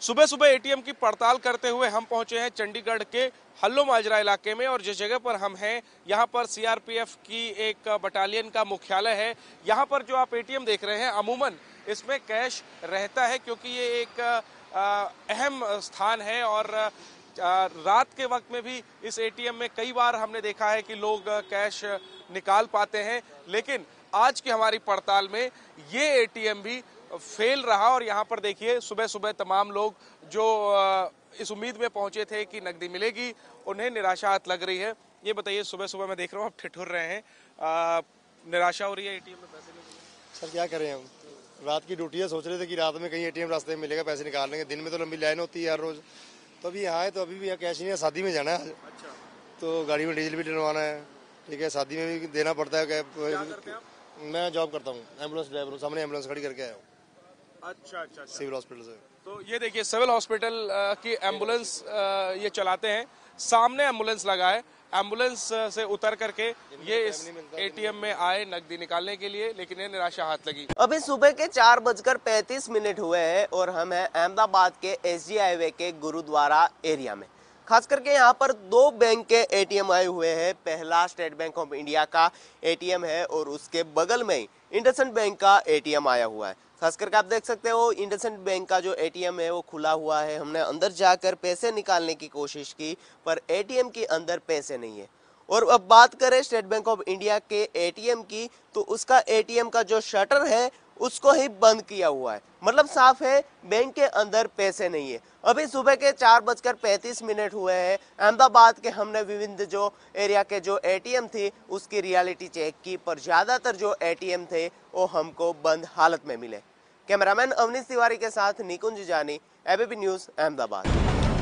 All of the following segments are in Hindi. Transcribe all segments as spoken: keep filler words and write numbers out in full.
सुबह सुबह एटीएम की पड़ताल करते हुए हम पहुंचे हैं चंडीगढ़ के हल्लो माजरा इलाके में और जिस जगह पर हम हैं यहाँ पर सीआरपीएफ की एक बटालियन का मुख्यालय है। यहाँ पर जो आप एटीएम देख रहे हैं अमूमन इसमें कैश रहता है क्योंकि ये एक अहम स्थान है और रात के वक्त में भी इस एटीएम में कई बार हमने देखा है कि लोग कैश निकाल पाते हैं, लेकिन आज की हमारी पड़ताल में ये एटीएम भी फेल रहा। और यहाँ पर देखिए सुबह सुबह तमाम लोग जो इस उम्मीद में पहुंचे थे कि नकदी मिलेगी उन्हें निराशा लग रही है। ये बताइए, सुबह सुबह मैं देख रहा हूँ आप ठिठुर रहे हैं, आ, निराशा हो रही है एटीएम में पैसे नहीं मिले? सर क्या करें, हम रात की ड्यूटी है, सोच रहे थे कि रात में कहीं एटीएम रास्ते में मिलेगा पैसे निकालने के। दिन में तो लंबी लाइन होती है हर रोज, तो अभी यहाँ है तो अभी भी यहाँ कैश नहीं है। शादी में जाना है। अच्छा। तो गाड़ी में डीजल भी डलवाना है, ठीक है, शादी में भी देना पड़ता है। क्या मैं जॉब करता हूँ, एम्बुलेंस ड्राइवर हूँ, सामने एम्बुलेंस खड़ी करके आया हूँ। अच्छा अच्छा, सिविल हॉस्पिटल से। तो ये देखिए सिविल हॉस्पिटल की एम्बुलेंस ये चलाते हैं, सामने एम्बुलेंस लगा है, एम्बुलेंस से उतर करके ये इस एटीएम में आए नकदी निकालने के लिए, लेकिन ये निराशा हाथ लगी। अभी सुबह के चार बजकर पैंतीस मिनट हुए हैं और हम हैं अहमदाबाद के एसजी हाईवे के गुरुद्वारा एरिया में। खास करके यहाँ पर दो बैंक के एटीएम आए हुए हैं। पहला स्टेट बैंक ऑफ इंडिया का एटीएम है और उसके बगल में ही इंडसइंड बैंक का एटीएम आया हुआ है। खास करके आप देख सकते हो इंडसइंड बैंक का जो एटीएम है वो खुला हुआ है। हमने अंदर जाकर पैसे निकालने की कोशिश की पर एटीएम के अंदर पैसे नहीं है। और अब बात करें स्टेट बैंक ऑफ इंडिया के एटीएम की, तो उसका एटीएम का जो शटर है उसको ही बंद किया हुआ है, मतलब साफ है बैंक के अंदर पैसे नहीं है। अभी सुबह के चार बजकर पैंतीस मिनट हुए हैं। अहमदाबाद के हमने विभिन्न जो एरिया के जो एटीएम थी उसकी रियलिटी चेक की, पर ज्यादातर जो एटीएम थे वो हमको बंद हालत में मिले। कैमरामैन अवनीश तिवारी के साथ निकुंज जानी, एबीपी न्यूज, अहमदाबाद।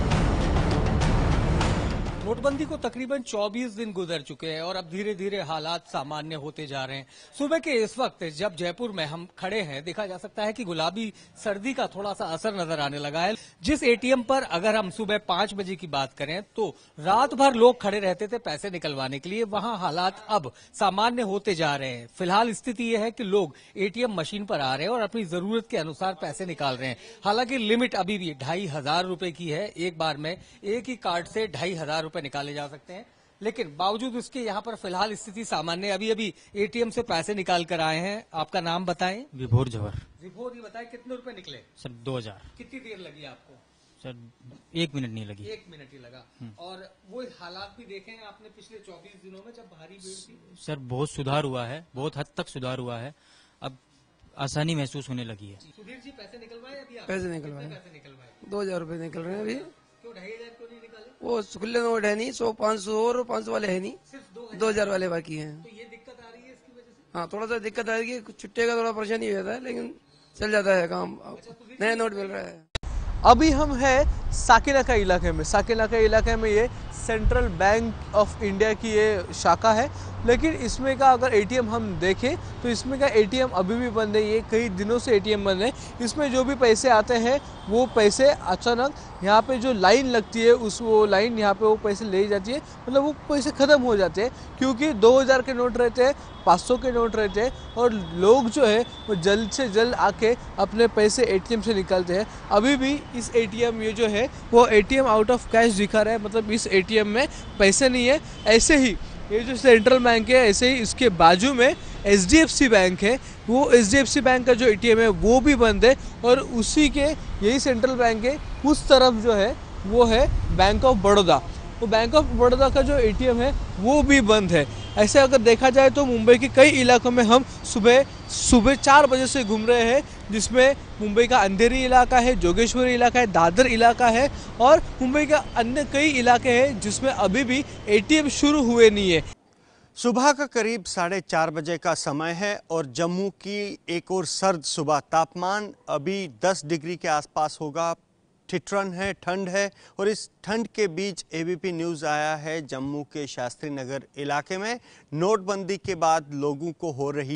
नोटबंदी को तकरीबन चौबीस दिन गुजर चुके हैं और अब धीरे धीरे हालात सामान्य होते जा रहे हैं। सुबह के इस वक्त जब जयपुर में हम खड़े हैं, देखा जा सकता है कि गुलाबी सर्दी का थोड़ा सा असर नजर आने लगा है। जिस एटीएम पर अगर हम सुबह पांच बजे की बात करें तो रात भर लोग खड़े रहते थे पैसे निकलवाने के लिए, वहां हालात अब सामान्य होते जा रहे हैं। फिलहाल स्थिति यह है कि लोग एटीएम मशीन पर आ रहे हैं और अपनी जरूरत के अनुसार पैसे निकाल रहे हैं। हालांकि लिमिट अभी भी ढाई हजार रूपये की है, एक बार में एक ही कार्ड से ढाई हजार रूपये निकाले जा सकते हैं। लेकिन बावजूद उसके यहाँ पर फिलहाल स्थिति सामान्य। अभी अभी एटीएम से पैसे निकाल कर आए हैं। आपका नाम बताएं। विभोर जवर। विभोर, ये बताएं कितने रुपए निकले? सर दो हजार। कितनी देर लगी आपको? सर एक मिनट नहीं लगी। एक मिनट ही लगा। और वो हालात भी देखे हैं आपने पिछले चौबीस दिनों में जब भारी भीड़ थी? सर बहुत सुधार हुआ है, बहुत हद तक सुधार हुआ है, अब आसानी महसूस होने लगी है। सुधीर जी पैसे निकलवाए अभी आप? पैसे निकलवाए। पैसे निकलवाए? दो हजार रूपए निकल रहे हैं अभी। क्यों ढाई हजार क्यों नहीं निकाले? वो खुले नोट है नहीं, सौ पाँच सौ और पाँच सौ वाले है नहीं, सिर्फ दो हजार वाले बाकी हैं। तो ये दिक्कत आ रही है इसकी वजह से? हाँ, थोड़ा सा दिक्कत आएगी, छुट्टे का थोड़ा परेशानी हो जाता है, लेकिन चल जाता है काम। नया नोट मिल रहा है। अभी हम हैं साकिनाका इलाके में। साकिनाका इलाके में ये सेंट्रल बैंक ऑफ इंडिया की ये शाखा है, लेकिन इसमें का अगर एटीएम हम देखें तो इसमें का एटीएम अभी भी बंद है। ये कई दिनों से एटीएम बंद है। इसमें जो भी पैसे आते हैं वो पैसे अचानक यहाँ पे जो लाइन लगती है उस वो लाइन यहाँ पे वो पैसे ले जाती है, मतलब वो पैसे ख़त्म हो जाते हैं क्योंकि दो हज़ार के नोट रहते हैं, पाँच सौ के नोट रहते हैं और लोग जो है वो जल्द से जल्द आके अपने पैसे एटीएम से निकालते हैं। अभी भी इस एटीएम ये जो है वो एटीएम आउट ऑफ कैश दिखा रहा है, मतलब इस एटीएम में पैसे नहीं है। ऐसे ही ये जो सेंट्रल बैंक है, ऐसे ही इसके बाजू में एचडीएफसी बैंक है, वो एचडीएफसी बैंक का जो एटीएम है वो भी बंद है और उसी के यही सेंट्रल बैंक है उस तरफ जो है वो है बैंक ऑफ बड़ौदा। वो बैंक ऑफ बड़ौदा का जो एटीएम है वो भी बंद है। ऐसे अगर देखा जाए तो मुंबई के कई इलाकों में हम सुबह सुबह चार बजे से घूम रहे हैं, जिसमें मुंबई का अंधेरी इलाका है, जोगेश्वरी इलाका है, दादर इलाका है और मुंबई का अन्य कई इलाके हैं जिसमें अभी भी एटीएम शुरू हुए नहीं है। सुबह का करीब साढ़े चार बजे का समय है और जम्मू की एक और सर्द सुबह। तापमान अभी दस डिग्री के आसपास होगा। ठिठुरन है, ठंड है और इस ठंड के बीच एबीपी न्यूज़ आया है जम्मू के शास्त्री नगर इलाके में। नोटबंदी के बाद लोगों को हो रही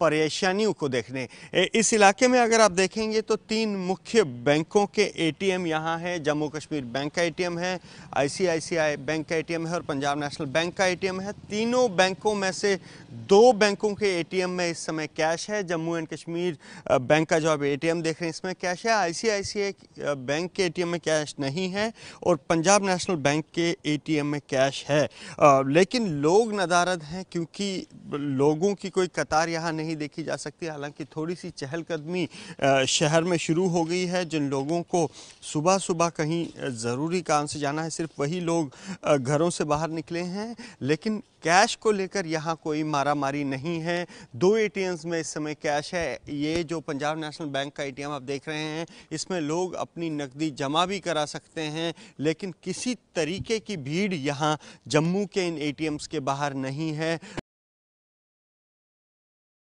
परेशानियों को देखने। इस इलाके में अगर आप देखेंगे तो तीन मुख्य बैंकों के एटीएम यहाँ हैं। जम्मू कश्मीर बैंक का एटीएम है, आईसीआईसीआई बैंक का एटीएम है और पंजाब नेशनल बैंक का एटीएम है। तीनों बैंकों में से दो बैंकों के एटीएम में इस समय कैश है। जम्मू एंड कश्मीर बैंक का जो आप एटीएम देख रहे हैं इसमें कैश है। आईसीआईसीआई बैंक के एटीएम में कैश नहीं है और पंजाब नेशनल बैंक के एटीएम में कैश है। आ, लेकिन लोग नदारद हैं क्योंकि लोगों की कोई कतार यहाँ नहीं देखी जा सकती। हालांकि थोड़ी सी चहलकदमी शहर में शुरू हो गई है। जिन लोगों को सुबह सुबह कहीं ज़रूरी काम से जाना है सिर्फ वही लोग घरों से बाहर निकले हैं, लेकिन कैश को लेकर यहाँ कोई मारामारी नहीं है। दो एटीएम्स में इस समय कैश है। ये जो पंजाब नेशनल बैंक का एटीएम आप देख रहे हैं इसमें लोग अपनी नकदी जमा भी करा सकते हैं, लेकिन किसी तरीके की भीड़ यहाँ जम्मू के इन एटीएम्स के बाहर नहीं है।